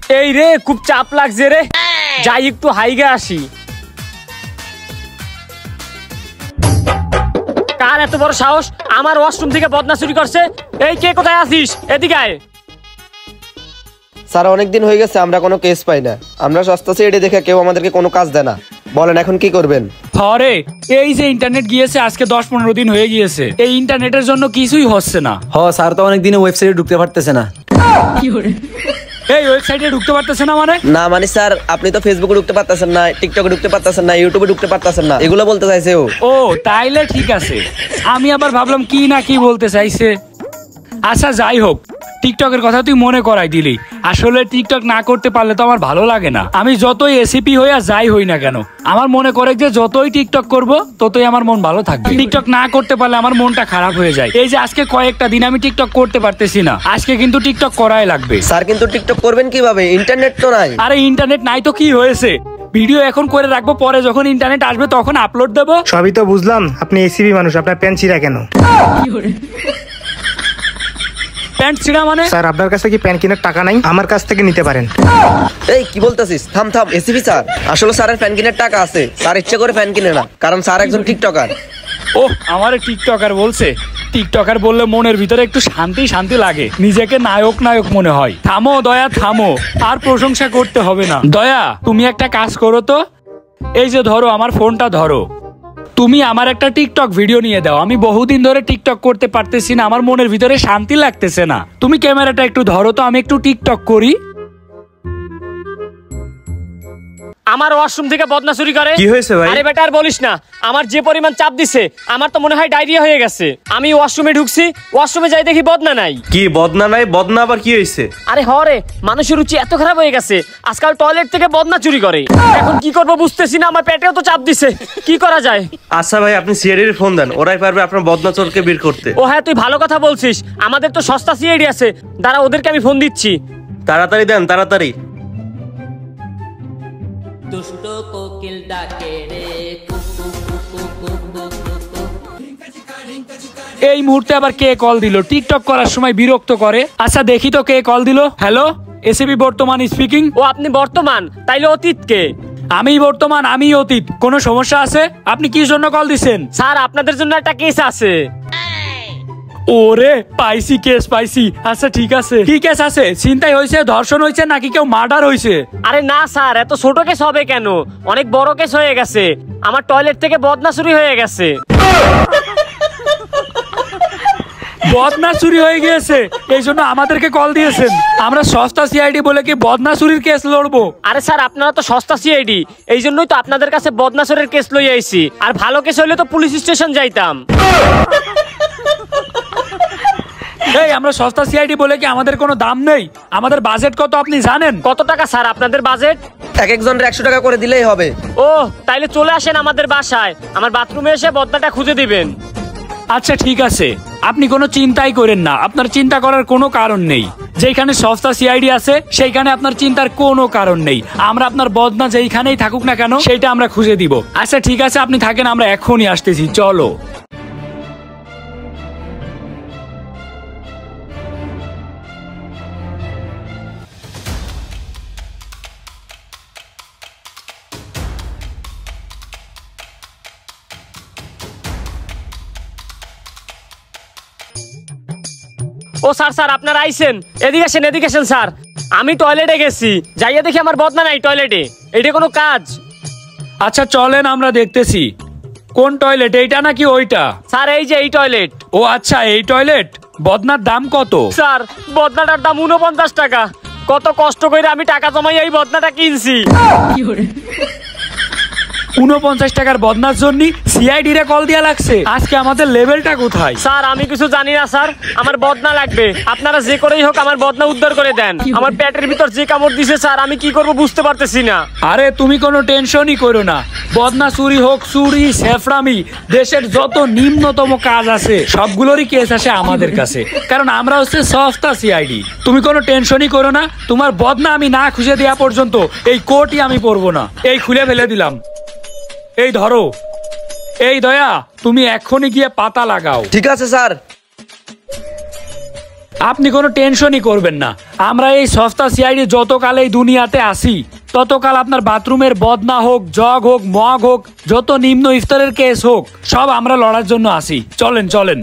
এই রে খুব চাপ লাগছে রে, যাই একটু হাইগে আসি। কার এত বড় সাহস আমার ওয়াশরুম থেকে বদনা চুরি করছে? এই কে, কোথায় আছিস? এদিকে আয়। স্যার অনেকদিন হয়ে গেছে আমরা কোনো কেস পাই না, আমরা সস্তা সিআইডি দেখে কেউ আমাদেরকে কোনো কাজ দেয় না। বলেন এখন কি করবেন? হরে এই যে ইন্টারনেট গিয়েছে আজকে 10-15 দিন হয়ে গিয়েছে, এই ইন্টারনেটের জন্য কিছুই হচ্ছে না। স্যার তো অনেক দিনে ওয়েবসাইটে ঢুকতে পারতেছে না। এই ওয়েবসাইটে ঢুকতে পারতেছে না মানে? না মানে স্যার আপনি তো ফেসবুকে ঢুকতে পারতেছেন না, টিকটকে ঢুকতে পারতেছেন না, ইউটিউবে ঢুকতে পারতেছেন না, এগুলো বলতে চাইছে ও। ও তাইলে ঠিক আছে, আমি আবার ভাবলাম কি না কি বলতে চাইছে। আচ্ছা যাই হোক, টিকটকের কথা তুই মনে করাই দিলি। আসলে টিকটক না করতে পারলে তো আমার ভালো লাগে না। আমি যতই এসিপি হই আর যাই হই না কেন, আমার মনে করে যে যতই টিকটক করব ততই আমার মন ভালো থাকবে। টিকটক না করতে পারলে আমার মনটা খারাপ হয়ে যায়। এই যে আজকে কয়েকটা দিন আমি টিকটক করতে পারতেছি না, আজকে কিন্তু টিকটক করাই লাগবে। স্যার কিন্তু টিকটক করবেন কিভাবে? ইন্টারনেট তো নাই। আরে ইন্টারনেট নাই তো কি হয়েছে, ভিডিও এখন করে রাখবো, পরে যখন ইন্টারনেট আসবে তখন আপলোড দেবো। সবই তো বুঝলাম, আপনি এসিবি মানুষ, আপনার প্যান্ট ছিঁড়া কেন? প্যান্ট ছিঁড়া মানে? স্যার আপনার কাছে কি প্যান্ট কেনার টাকা নাই? আমার কাছ থেকে নিতে পারেন। এই কি বলতেছিস? থাম থাম, এসিবি স্যার আসলে স্যারের ফ্যান কেনার টাকা আছে, স্যার ইচ্ছে করে ফ্যান কিনে না, কারণ স্যার একজন টিকটকার। ও আমারে টিকটকার বলছে? টিকটকার বললে মনের ভিতরে একটু শান্তি শান্তি লাগে, নিজেকে নায়ক নায়ক মনে হয়। থামো দয়া থামো, আর প্রশংসা করতে হবে না। দয়া তুমি একটা কাজ করো তো, এই যে ধরো আমার ফোনটা ধরো, তুমি আমার একটা টিকটক ভিডিও নিয়ে দাও। আমি বহুদিন ধরে টিকটক করতে পারতেছি না, আমার মনের ভিতরে শান্তি লাগতেছে না। তুমি ক্যামেরাটা একটু ধরো তো, আমি একটু টিকটক করি। আমার ওয়াশরুম থেকে বদনা চুরি করে। কি হয়েছে ভাই? আরে বেটা আর বলিস না, আমার যে পরিমাণ চাপ দিছে আমার তো মনে হয় ডায়রিয়া হয়ে গেছে। আমি ওয়াশরুমে ঢুকছি, ওয়াশরুমে যাই দেখি বদনা নাই। কি বদনা নাই? বদনা আবার কি হয়েছে? আরে হরে, মানুষের রুচি এত খারাপ হয়ে গেছে, আজকাল টয়লেট থেকে বদনা চুরি করে। এখন কি করব বুঝতেছি না, আমার পেটেও তো চাপ দিছে, কি করা যায়? আচ্ছা ভাই আপনি সিআইডির ফোন দেন, ওরাই পারবে আপনার বদনা চোরকে বের করতে। ও হ্যাঁ তুই ভালো কথা বলছিস, আমাদের তো সস্তা সিআইডি আছে, দাঁড়া ওদেরকে আমি ফোন দিচ্ছি। তাড়াতাড়ি দেন তাড়াতাড়ি। দুষ্ট কোকিল ডাকে রে কুকু কুকু কুকু কুকু। এই মুহূর্তে আবার কে কল দিল? টিকটক করার সময় বিরক্ত করে। আচ্ছা দেখি তো কে কল দিল। Hello, ACB Bartaman speaking. ও আপনি বর্তমান, তাইলে অতীত কে? আমি বর্তমান, আমি অতীত। কোনো সমস্যা আছে? আপনি কি জন্য কল দিছেন? স্যার আপনাদের জন্য একটা কেস আছে। ওরে পাইছি, কেস পাইছি। আচ্ছা ঠিক আছে, কি কেস আছে? ছিনতাই হয়েছে, ধর্ষণ হয়েছে, নাকি কেউ মার্ডার হয়েছে? আরে না স্যার, এত ছোট কেস হবে কেন, অনেক বড় কেস হয়ে গেছে। আমার টয়লেট থেকে বদনা চুরি হয়ে গেছে। বদনা চুরি হয়ে গিয়েছে, এই জন্য আমাদেরকে কল দিয়েছেন? আমরা সস্তা সিআইডি বলে কি বদনা চুরির কেস লড়বো? আরে স্যার আপনারা তো সস্তা সিআইডি, এই জন্যই তো আপনাদের কাছে বদনা চুরির কেস লই আইছি। আর ভালো কেস হইলে তো পুলিশ স্টেশন যাইতাম। এই আমরা সস্তা সিআইডি বলে কি আমাদের কোনো দাম নেই? আমাদের বাজেট কত আপনি জানেন? কত টাকা স্যার আপনাদের বাজেট? এক একজনের 100 টাকা করে দিলেই হবে। ও তাইলে চলে আসেন আমাদের বাসায়, আমার বাথরুমে এসে বদনাটা খুঁজে দিবেন। আচ্ছা ঠিক আছে, আপনি কোনো চিন্তাই করেন না, আপনার চিন্তা করার কোনো কারণ নেই। যেখানে সস্তা সিআইডি আছে সেইখানে আপনার চিন্তার কোনো কারণ নেই। আমরা আপনার বদনা যেইখানেই থাকুক না কেন সেটা আমরা খুঁজে দিব। আচ্ছা ঠিক আছে আপনি থাকেন, আমরা এখনই আসতেছি, চলো। ও স্যার স্যার আপনারা আইছেন, এদিকে আসেন এদিকে আসেন স্যার। আমি টয়লেটে গেছি, যাইয়া দেখি আমার বদনা নাই টয়লেটে। এটা কোনো কাজ? আচ্ছা চলেন আমরা দেখতেছি। কোন টয়লেট, এইটা নাকি ওইটা? স্যার এই যে এই টয়লেট। ও আচ্ছা এই টয়লেট। বদনার দাম কত? স্যার বদনাটার দাম 49 টাকা। কত কষ্ট করে আমি টাকা জমাই এই বদনাটা কিনছি। 49 টাকার বদনার জন্য সিআইডি রে কল দিয়া লাগছে? আজকে আমাদের লেভেলটা কোথায়? স্যার আমি কিছু জানি না স্যার, আমার বদনা লাগবে, আপনারা যে করেই হোক আমার বদনা উদ্ধার করে দেন। আমার পেটের ভিতর যে কামড় দিছে স্যার, আমি কি করব বুঝতে পারতেছি না। আরে তুমি কোনো টেনশনই করো না, বদনা চুরি হোক, চুরি সেফরামি, দেশের যত নিম্নতম কাজ আছে সবগুলোরই কেস আসে আমাদের কাছে, কারণ আমরা হচ্ছে সস্তা সিআইডি। তুমি কোনো টেনশনই করো না, তোমার বদনা আমি না খুঁজে দেওয়া পর্যন্ত এই কোটই আমি পরবো না। এই খুলে ফেলে দিলাম, এই ধরো। এই দয়া তুমি এখনই গিয়ে পাতা লাগাও। ঠিক আছে স্যার। আপনি কোনো টেনশনই করবেন না। আমরা এই সস্তা সিআইডি যতকাল এই দুনিয়াতে আসি ততকাল আপনার বাথরুমের বদনা হোক, জগ হোক, মগ হোক, যত নিম্ন স্তরের কেস হোক, সব আমরা লড়ার জন্য আসি। চলেন চলেন।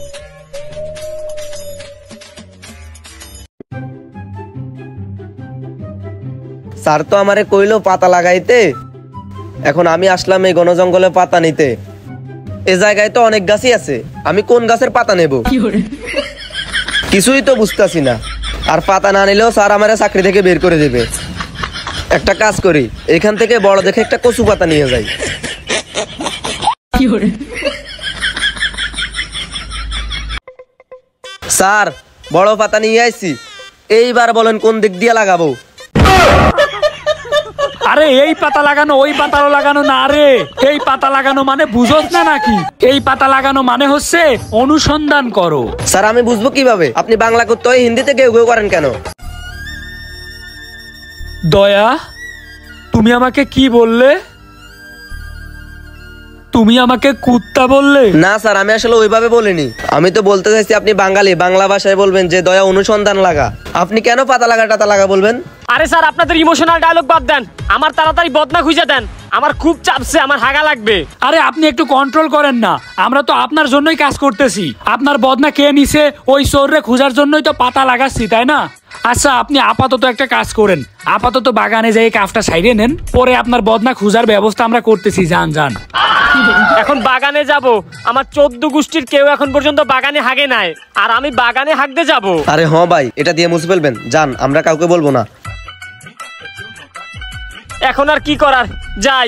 স্যার তো আমারে কইলো পাতা লাগাইতে, এখন আমি আসলাম এই ঘন জঙ্গলে পাতা নিতে। এ জায়গায় তো অনেক গাছই আছে, আমি কোন গাছের পাতা নেব কিছুই তো বুঝতাছি না। আর পাতা না নিলেও স্যার আমারে চাকরি থেকে বের করে দেবে। একটা কাজ করি, এখান থেকে বড় দেখে একটা কচু পাতা নিয়ে যাই। স্যার বড় পাতা নিয়ে আইছি, এইবার বলেন কোন দিক দিয়ে লাগাবো? আরে এই পাতা লাগানো ওই পাতাও লাগানো না রে, এই পাতা লাগানো মানে বুঝোস না নাকি? এই পাতা লাগানো মানে হচ্ছে অনুসন্ধান করো। স্যার আমি বুঝবো কিভাবে? আপনি বাংলা করতে হয় হিন্দিতে কেউ কেউ করেন কেন? দয়া, তুমি আমাকে কি বললে? তুমি আমাকে কুত্তা বললে? না স্যার, আমি আসলে ওইভাবে বলিনি। আমি তো বলতে চাইছি আপনি বাঙালি, বাংলা ভাষায় বলবেন যে দয়া অনুসন্ধান লাগা। আপনি কেন পাতা লাগা টাতা লাগা বলবেন? আরে স্যার, আপনাদের ইমোশনাল ডায়লগ বাদ দেন, আমার তাড়াতাড়ি বদনা খুঁজে দেন, আমার খুব চাপছে, আমার হাগা লাগবে। আরে আপনি একটু কন্ট্রোল করেন না, আমরা তো আপনার জন্যই কাজ করতেছি। আপনার বদনা কে নিছে ওই চোররে খোঁজার জন্যই তো পাতা লাগাচ্ছি, তাই না? আচ্ছা আপনি আপাতত একটা কাজ করেন, আপাতত বাগানে যাই কাফটা সাইডে নেন, পরে আপনার বদনা খোঁজার ব্যবস্থা আমরা করতেছি। যান যান। এখন বাগানে যাব? আমার 14 গোষ্ঠীর কেউ এখন পর্যন্ত বাগানে হাগে নাই, আর আমি বাগানে হাগতে যাব? আরে হ ভাই, এটা দিয়ে মুছে ফেলবেন, যান, আমরা কাউকে বলবো না। এখন আর কি করার, যাই।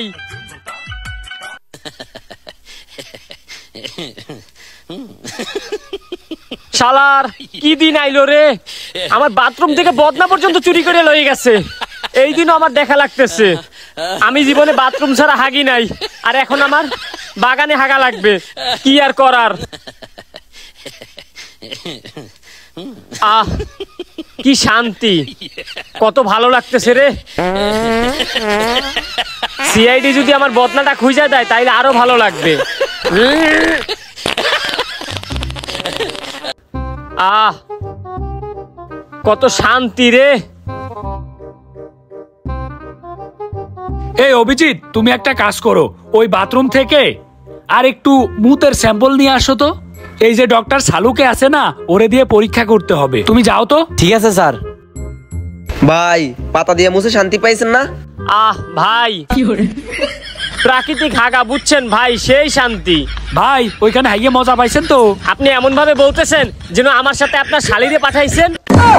শালার কি দিন আইলো রে, আমার বাথরুম থেকে বদনা পর্যন্ত চুরি করে লয়ে গেছে। এই দিনও আমার দেখা লাগতেছে। আমি জীবনে বাথরুম ছাড়া হাগি নাই, আর এখন আমার বাগানে হাগা লাগবে। কি আর করার। আহ কি শান্তি, কত ভালো লাগতেছে রে। সিআইডি যদি আমার বদনাটা খুঁজে দেয় তাইলে আরো ভালো লাগবে। আহ কত শান্তি রে। এই অভিজিৎ, তুমি একটা কাজ করো, ওই বাথরুম থেকে আর একটু মুতের স্যাম্পল নিয়ে আসো তো। এই যে ডক্টর সালুকে আছে না, ওরে দিয়ে পরীক্ষা করতে হবে। তুমি যাও তো। ঠিক আছে স্যার। ভাই পাতা দিয়ে মুছে শান্তি পাইছেন না? আহ ভাই, প্রাকৃতিক হাগা বুঝছেন ভাই, সেই শান্তি। ভাই ওইখানে হাইয়ে মজা পাইছেন তো? আপনি এমন ভাবে বলতেছেন যেন আমার সাথে আপনার শালিরে পাঠাইছেন।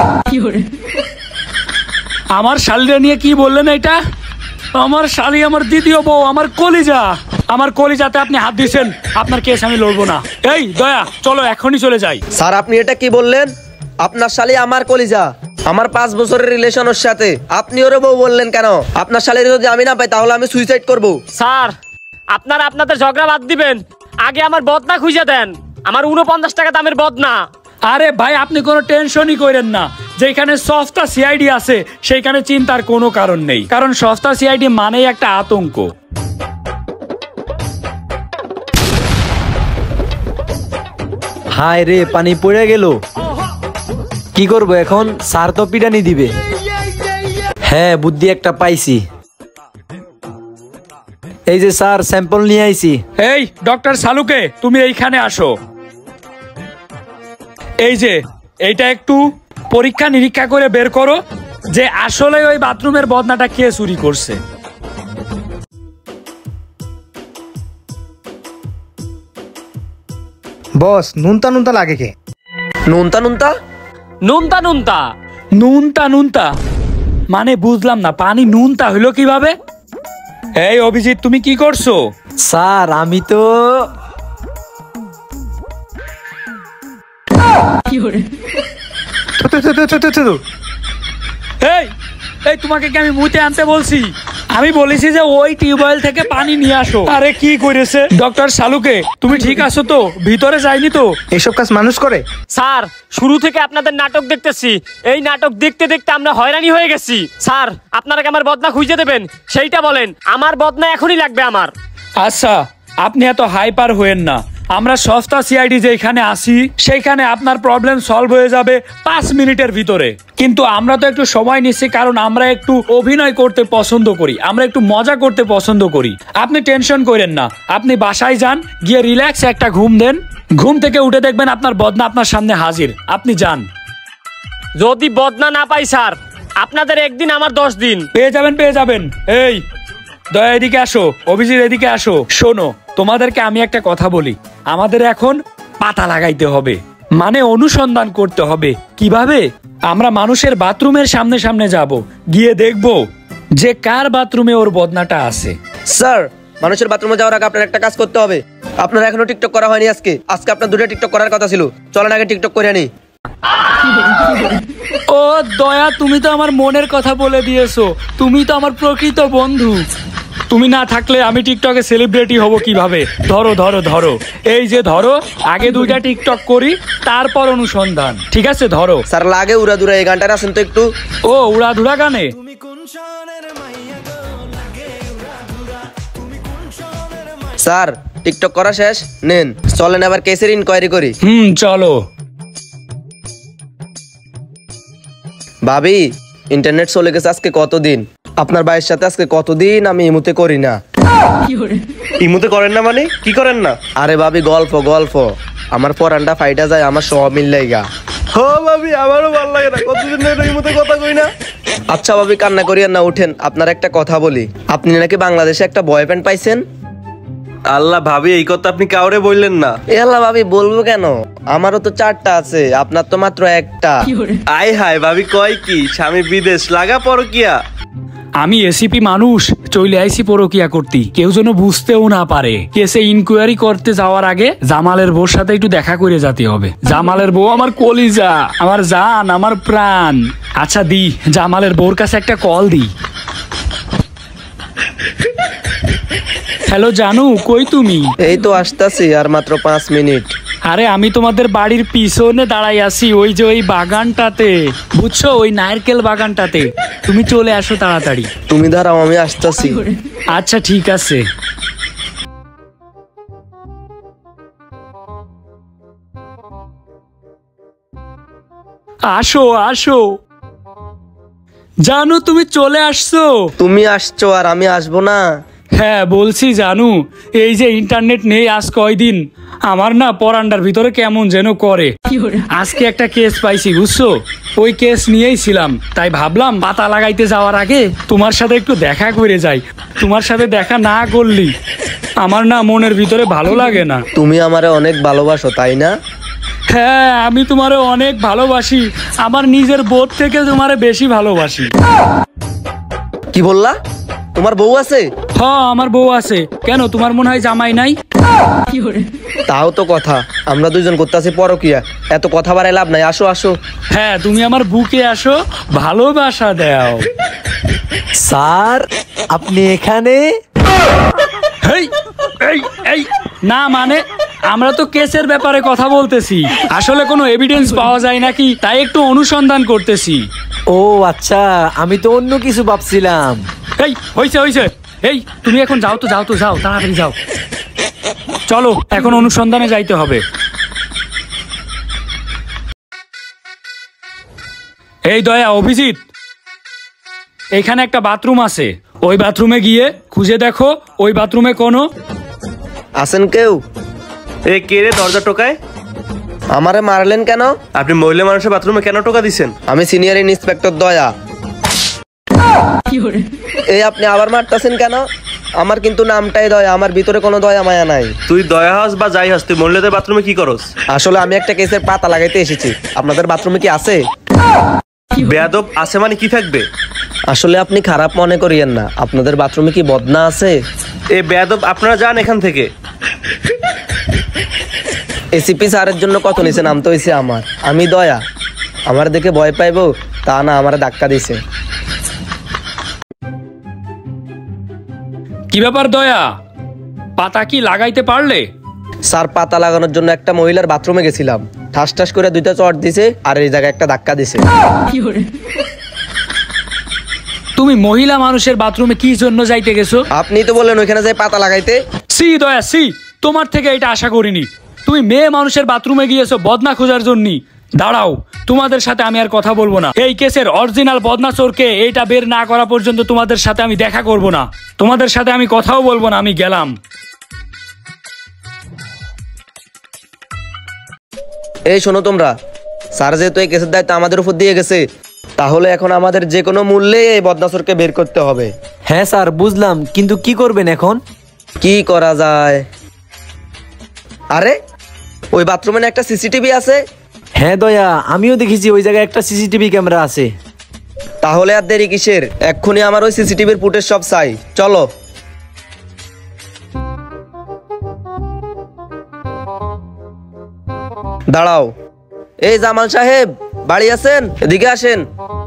আমার শালিরা নিয়ে কি বললেন এটা? আমার শালি আমার দ্বিতীয় বউ, আমার কলিজা। আমার কলিজাতে আপনি হাত দিয়েছেন, আপনার কেস আমি লড়বো না। এই দয়া, চলো এখনই চলে যাই। স্যার আপনি এটা কি বললেন? আপনার শালি আমার কলিজা, আমার 5 বছরের রিলেশন ওর সাথে, আপনি ওরে বউ বললেন কেন? আপনার শালির যদি আমি না পাই তাহলে আমি সুইসাইড করব। স্যার আপনারা আপনাদের ঝগড়া বাদ দিবেন, আগে আমার বদনা খুঁজে দেন, আমার 49 টাকা দামের বদনা। আরে ভাই আপনি কোনো টেনশনই করেন না, যেখানে সস্তা সিআইডি আছে সেইখানে চিন্তার কোনো কারণ নেই, কারণ সস্তা সিআইডি মানেই একটা আতঙ্ক। হায় রে, পানি পড়ে গেল, কি করব এখন? স্যার তো পিটানি দিবে। হ্যাঁ বুদ্ধি একটা পাইছি, এই যে স্যার স্যাম্পল নিয়ে আইছি। এই ডক্টর সালুকে, তুমি এইখানে আসো। এই যে এইটা একটু পরীক্ষা নিরীক্ষা করে বের করো যে আসলে ওই বাথরুমের বদনাটা কে চুরি করছে। বস নুনতা নুনতা লাগে কে? নুনতা নুনতা? নুনতা নুনতা নুনতা নুনতা মানে বুঝলাম না, পানি নুনতা হইলো কিভাবে? এই অভিজিৎ, তুমি কি করছো? স্যার আমি তো এই এই তোমাকে কি আমি মুতে আনতে বলছি? আমি বলেছি যে ওই টিউবওয়েল থেকে পানি নিয়ে আসো। আরে কি করেছে ডক্টর সালুকে, তুমি ঠিক আছো তো? ভিতরে যাইনি তো? এসব কাজ মানুষ করে? স্যার শুরু থেকে আপনাদের নাটক দেখতেছি, এই নাটক দেখতে দেখতে আমরা হয়রানি হয়ে গেছি। স্যার আপনারা কি আমার বদনা খুঁজে দেবেন সেইটা বলেন, আমার বদনা এখনই লাগবে আমার। আচ্ছা আপনি এত হাইপার হয়েন না, আমরা সস্তা সিআইডি যেখানে আসি সেইখানে আপনার প্রবলেম সলভ হয়ে যাবে 5 মিনিটের ভিতরে। কিন্তু আমরা তো একটু সময় নিচ্ছি, কারণ আমরা একটু অভিনয় করতে পছন্দ করি, আমরা একটু মজা করতে পছন্দ করি। আপনি টেনশন করেন না, আপনি বাসায় যান, গিয়ে রিল্যাক্স একটা ঘুম দেন, ঘুম থেকে উঠে দেখবেন আপনার বদনা আপনার সামনে হাজির। আপনি যান। যদি বদনা না পাই স্যার, আপনাদের একদিন আমার 10 দিন। পেয়ে যাবেন। এই দয়া এদিকে আসো, অভিজিৎ এদিকে আসো। শোনো, তোমাদেরকে আমি একটা কথা বলি, আমাদের এখন পাতা লাগাইতে হবে, মানে অনুসন্ধান করতে হবে। কিভাবে? আমরা মানুষের বাথরুমের সামনে সামনে যাব, গিয়ে দেখব যে কার বাথরুমে ওর বদনাটা আছে। স্যার, মানুষের বাথরুমে যাওয়ার আগে আপনার একটা কাজ করতে হবে। আপনার এখনো টিকটক করা হয়নি। আজকে আপনার 2টা টিকটক করার কথা ছিল। চলেন আগে টিকটক করে আনি। ও দয়া, তুমি তো আমার মনের কথা বলে দিয়েছো, তুমি তো আমার প্রকৃত বন্ধু। তুমি না থাকলে আমি টিকটকে সেলিব্রিটি হব কিভাবে? ধরো ধরো ধরো, এই যে ধরো, আগে 2টা টিকটক করি, তারপর অনুসন্ধান। ঠিক আছে, ধরো। স্যার, লাগে উড়াদুরা এই গানটা আছেন তো একটু। ও উড়াধুরা গানে? স্যার, টিকটক করা শেষ, নেন চলেন আবার কেসের ইনকোয়ারি করি। চলো। ভাবি, ইন্টারনেট চলে গেছে আজকে কতদিন। আপনার ভাইয়ের সাথে আজকে কতদিন আমি ইমুতে করি না। ইমুতে করেন না মানে কি করেন না? আরে ভাবি, গল্প আমার পরানটা ফাইটা যায়, আমার সব মিললেগা। হো ভাবি, আমারও ভালো লাগে না, কতদিন ধরে ইমুতে কথা কই না। আচ্ছা ভাবি, কান্না করিয়েন না, উঠেন। আপনার একটা কথা বলি, আপনি নাকি বাংলাদেশে একটা বয়ফ্রেন্ড পাইছেন। আল্লাহ ভাবি, এই কথা আপনি কাউরে বললেন না। এ আল্লাহ ভাবি, বলবো কেন? আমারও তো 4টা আছে, আপনার তো মাত্র একটা। আয় হায় ভাবি, কয় কি স্বামী বিদেশ লাগা পরকিয়া? আমি এসিপি মানুষ, চলে আইসি পরকিয়া করতে, কেউ যেন বুঝতেও না পারে। কেসে ইনকোয়ারি করতে যাওয়ার আগে জামালের বউর সাথে একটু দেখা করে যেতে হবে। জামালের বউ আমার কলিজা, আমার জান, আমার প্রাণ। আচ্ছা দি, জামালের বউর কাছে একটা কল দি। হ্যালো জানু, কই তুমি? এই তো আসতাছি, আর মাত্র 5 মিনিট। আরে আমি তোমাদের বাড়ির পিছনে দাঁড়াই আছি, ওই যে ওই বাগানটাতে, বুঝছো, ওই নারকেল বাগানটাতে। তুমি চলে আসো তাড়াতাড়ি। তুমি দাঁড়াও, আমি আসতাছি। আচ্ছা ঠিক আছে। আসো আসো। জানু, তুমি চলে আসছো? তুমি আসছো আর আমি আসবো না? হ্যাঁ বলছি জানু, এই যে ইন্টারনেট নেই আজ কয়দিন, আমার না পরান্ডার ভিতরে কেমন যেন করে। আজকে একটা কেস পাইছি, বুঝছো, ওই কেস নিয়েই ছিলাম, তাই ভাবলাম পাতা লাগাইতে যাওয়ার আগে তোমার সাথে একটু দেখা করে যাই। তোমার সাথে দেখা না করলি আমার না মনের ভিতরে ভালো লাগে না। তুমি আমারে অনেক ভালোবাসো, তাই না? হ্যাঁ, আমি তোমারে অনেক ভালোবাসি, আমার নিজের বোধ থেকে তোমারে বেশি ভালোবাসি। কি বললা? তোমার বউ আছে? হ্যাঁ, আমার বউ আছে। কেন, তোমার মনে হয় জামাই নাই? তাও তো কথা, আমরা দুইজন করতেছি পরকিয়া, এত কথা বাড়াই লাভ নাই। আসো আসো। হ্যাঁ, তুমি আমার বুকে আসো, ভালোবাসা দাও। স্যার, আপনি এখানে? এই এই এই না, মানে আমরা তো কেসের ব্যাপারে কথা বলতেছি, আসলে কোনো এভিডেন্স পাওয়া যায় নাকি তাই একটু অনুসন্ধান করতেছি। ও আচ্ছা, আমি তো অন্য কিছু ভাবছিলাম। এই হইছে, এই তুমি এখন যাও তো, যাও তাড়াতাড়ি যাও। চলো, এখন অনুসন্ধানে যাইতে হবে। এই দয়া, অভিজিৎ, এখানে একটা বাথরুম আছে, ওই বাথরুমে গিয়ে খুঁজে দেখো, ওই বাথরুমে কোনো আছেন কেউ? এ কে রে দরজা টোকায়? আমারে মারলেন কেন? আপনি মহিলা মানুষের বাথরুমে কেন টোকা দিছেন? আমি সিনিয়র ইন্সপেক্টর দয়া। এই আপনি আবার মারতেছেন কেন? আমার কিন্তু নামটাই দয়া, আমার ভিতরে কোনো দয়া মায়া নাই। তুই দয়া হস বা যাই হস, তুই মহিলাদের বাথরুমে কি করস? আসলে আমি একটা কেসের পাতা লাগাইতে এসেছি। আপনাদের বাথরুমে কি আছে? বেয়াদব, আছে মানে কি থাকবে? আসলে আপনি খারাপ মনে করিয়েন না, আপনাদের বাথরুমে কি বদনা আছে? এ বেয়াদব, আপনারা যান এখান থেকে। এসিপি স্যারের জন্য কত নিছে, নাম তো হইছে আমার। আমি দয়া, আমার দেখে ভয় পাইবো তা না, আমার ধাক্কা দিছে। কি ব্যাপার দয়া, পাতা কি লাগাইতে পারলে? স্যার, পাতা লাগানোর জন্য একটা মহিলার বাথরুমে গেছিলাম, ঠাস ঠাস করে 2টা চট দিছে আর এই জায়গায় একটা ধাক্কা দিছে। তুমি মহিলা মানুষের বাথরুমে কি জন্য যাইতে গেছো? আপনি তো বললেন ওইখানে যাই পাতা লাগাইতে। সি দয়া সি, তোমার থেকে এটা আশা করিনি। তুমি মেয়ে মানুষের বাথরুমে গিয়েছো বদনা খোঁজার জন্য। দাঁড়াও, তোমাদের সাথে আমি আর কথা বলবো না। এই কেসের অরিজিনাল বদনা চোরকে এইটা বের না করা পর্যন্ত তোমাদের সাথে আমি দেখা করব না, তোমাদের সাথে আমি কথাও বলবো না। আমি গেলাম। এই শোনো তোমরা, স্যার যেহেতু এই কেসের দায়িত্ব আমাদের উপর দিয়ে গেছে, তাহলে এখন আমাদের যে কোনো মূল্যে এই বদনাচরকে বের করতে হবে। হ্যাঁ স্যার বুঝলাম, কিন্তু কি করবেন এখন? কি করা যায়? আরে ওই বাথরুমে না একটা সিসিটিভি আছে? হ্যাঁ দয়া, আমিও দেখেছি ওই জায়গায় একটা সিসিটিভি ক্যামেরা আছে। তাহলে আর দেরি কিসের? এক্ষুনি আমার ওই সিসিটিভির ফুটেজ সব চাই, চলো। দাঁড়াও, এই জামাল সাহেব বাড়ি আছেন? এদিকে আসেন।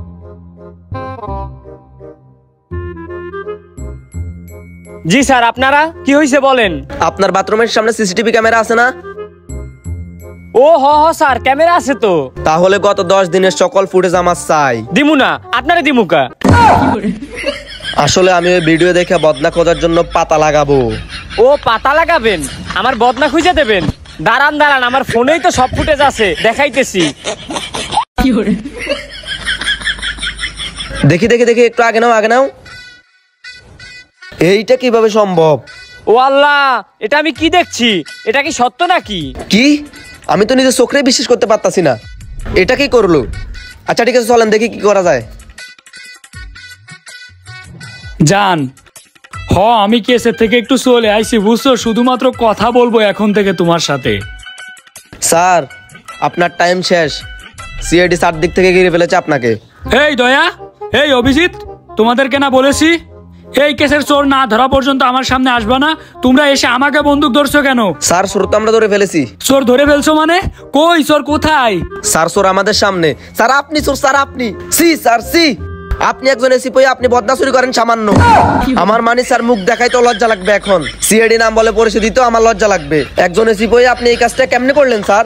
জি স্যার, আপনারা কি হয়েছে বলেন। আপনার বাথরুমের সামনে সিসিটিভি ক্যামেরা আছে না? ও হ হ স্যার, ক্যামেরা আছে তো। তাহলে গত 10 দিনের সকল ফুটেজ আমার চাই। দিমু না, আপনারা দিমুকা। আসলে আমি ওই ভিডিও দেখে বদনা খোঁজার জন্য পাতা লাগাবো। ও পাতা লাগাবেন? আমার বদনা খুঁজে দেবেন? দাঁড়ান দাঁড়ান, আমার ফোনেই তো সব ফুটেজ আছে, দেখাইতেছি। দেখি দেখি দেখি, একটু আগে নাও, আগে নাও। এইটা কিভাবে সম্ভব? ও আল্লাহ, এটা আমি কি দেখছি? এটা কি সত্য নাকি? কি? আমি তো নিজের চোখেই বিশ্বাস করতে পারতাছি না। এটা কি করলো? আচ্ছা ঠিক আছে, চলেন দেখি কি করা যায়। জান, আমি কেসের থেকে একটু চলে আইছি বুঝছো, শুধুমাত্র কথা বলবো এখন থেকে তোমার সাথে। স্যার আপনার টাইম শেষ, সিআইডি চারদিক থেকে ঘিরে ফেলেছে আপনাকে। এই দয়া, এই অভিজিৎ, তোমাদেরকে না বলেছি এই কেসের চোর না ধরা পর্যন্ত আমার সামনে আসবা না। তোমরা এসে আমাকে বন্দুক ধরছো কেন? স্যার চোর তো আমরা ধরে ফেলেছি। চোর ধরে ফেলছো মানে? কই চোর কোথায়? স্যার চোর আমাদের সামনে। স্যার আপনি চোর, স্যার আপনি। সি স্যার সি, আপনি একজন এসিপি, আপনি বদনা চুরি করেন সামান্য। আমার মানে স্যার মুখ দেখাই তো লজ্জা লাগবে এখন। সিআইডি নাম বলে পরিচয় দিতেও আমার লজ্জা লাগবে। একজন এসিপি আপনি এই কাজটা কেমনে করলেন স্যার?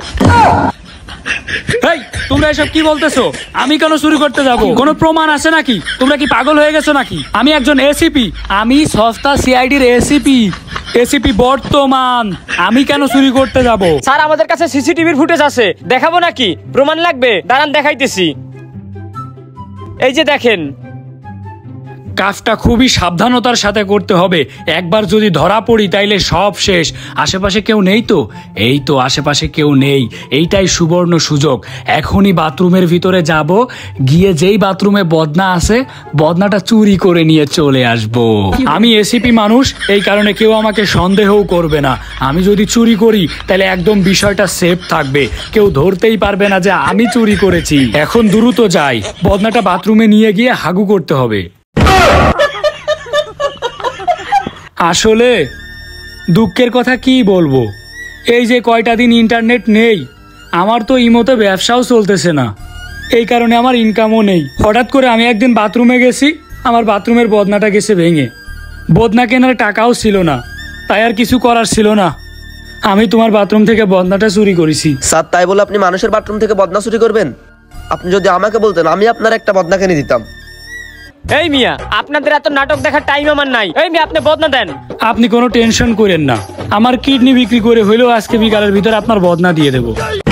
এই তোমরা এসব কি বলতেছো? আমি কেন চুরি করতে যাব? কোনো প্রমাণ আছে নাকি? তোমরা কি পাগল হয়ে গেছো নাকি? আমি একজন এসিপি, আমি সস্তা সিআইডির এসিপি বর্তমান। আমি কেন চুরি করতে যাব? স্যার আমাদের কাছে সিসিটিভির ফুটেজ আছে, দেখাবো নাকি? প্রমাণ লাগবে? দাঁড়ান দেখাইতেছি। এই যে দেখেন। কাজটা খুবই সাবধানতার সাথে করতে হবে। একবার যদি ধরা পড়ি তাইলে সব শেষ। আশেপাশে কেউ নেই তো? এই তো আশেপাশে কেউ নেই, এইটাই সুবর্ণ সুযোগ। এখনই বাথরুমের ভিতরে যাব, গিয়ে যেই বাথরুমে বদনা আছে বদনাটা চুরি করে নিয়ে চলে আসব। আমি এসিপি মানুষ, এই কারণে কেউ আমাকে সন্দেহও করবে না। আমি যদি চুরি করি তাহলে একদম বিষয়টা সেফ থাকবে, কেউ ধরতেই পারবে না যে আমি চুরি করেছি। এখন দ্রুত যাই, বদনাটা বাথরুমে নিয়ে গিয়ে হাগু করতে হবে। আসলে দুঃখের কথা কি বলবো, এই যে কয়টা দিন ইন্টারনেট নেই, আমার তো ইমোতে ব্যবসাও চলতেছে না, এই কারণে আমার ইনকামও নেই। হঠাৎ করে আমি একদিন বাথরুমে গেছি, আমার বাথরুমের বদনাটা গেছে ভেঙে। বদনা কেনার টাকাও ছিল না, তাই আর কিছু করার ছিল না, আমি তোমার বাথরুম থেকে বদনাটা চুরি করেছি। স্যার তাই বলে আপনি মানুষের বাথরুম থেকে বদনা চুরি করবেন? আপনি যদি আমাকে বলতেন আমি আপনার একটা বদনা কিনে দিতাম। এই মিয়া, আপনাদের এত নাটক দেখার টাইম আমার নাই। এই মিয়া, আপনি বদনা দেন। আপনি কোনো টেনশন করেন না, আমার কিডনি বিক্রি করে হইলেও আজকে বিকালের ভিতরে আপনার বদনা দিয়ে দেবো।